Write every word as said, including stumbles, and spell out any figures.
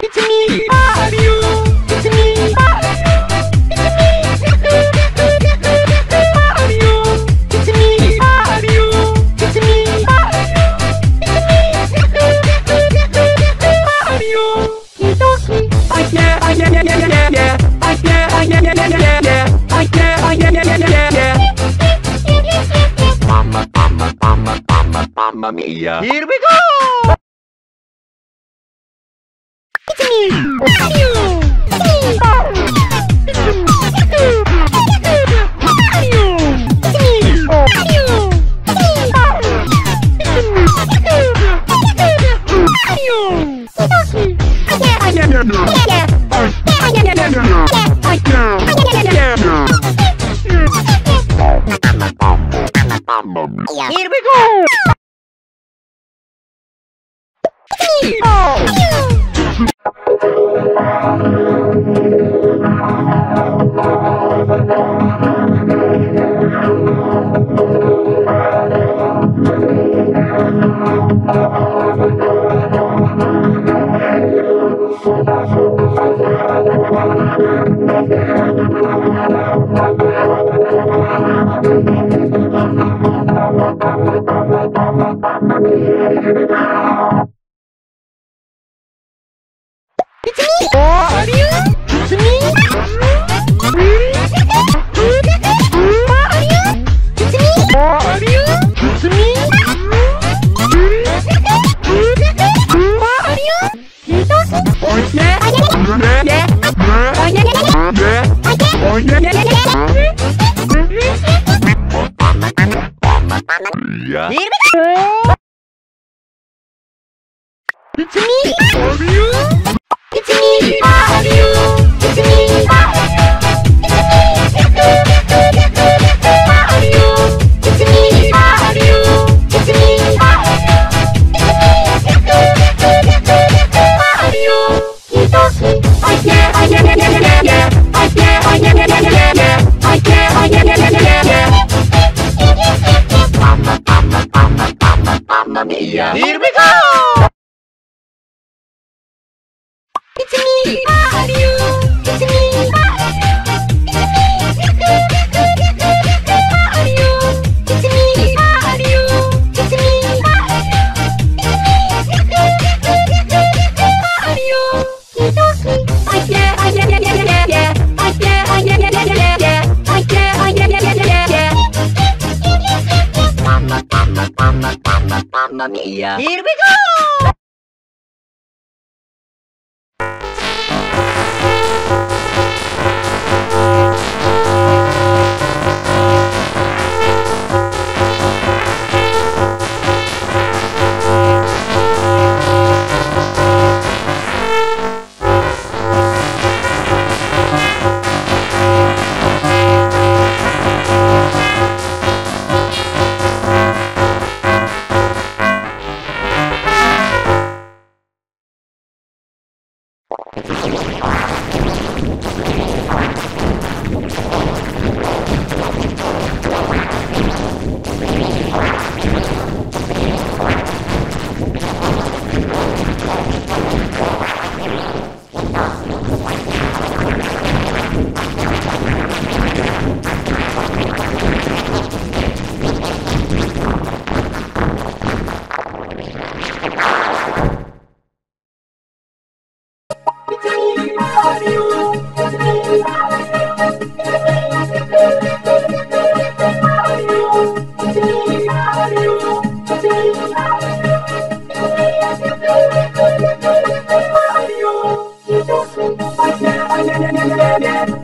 It's me, Mario. It's me, Mario. It's me, Mario. It's me, Mario. Mario. Mario. Oh yeah, oh yeah, yeah, yeah, yeah, yeah. Oh yeah, oh yeah, yeah, yeah, yeah, yeah. Oh yeah, oh yeah, yeah, yeah, yeah, yeah. Mamma, mamma, mamma, mamma, mamma mia. Here we go. It's me, Mario. It's me, Mario. It's me, Mario. Here we go! It's me! Mario! It's me! Mario! It's me! Mario! It's me! Mario! Oh yeah! Oh yeah! Oh yeah! Here we go! It's me! Mario! It's me, Mario! It's me, Mario! Mario! It's me, Mario! It's me, Mario! Mario! Oh yeah, oh yeah, yeah, yeah, yeah, yeah. Oh yeah, oh yeah, yeah, yeah, yeah, yeah. Oh yeah, oh yeah, yeah, yeah, yeah, yeah. Mamma, mamma, mamma, mamma, mamma mia. Here we go! It's me, Mario! It's me, Mario! Mario! It's me, Mario! It's me, Mario! Mario! Oh yeah, oh yeah, yeah, yeah, yeah, yeah. Oh yeah, oh yeah, yeah, yeah, yeah, yeah. Oh yeah, oh yeah, yeah, yeah, yeah, yeah. Mamma, mamma, mamma, mamma, mamma mia. Here we go! Yeah.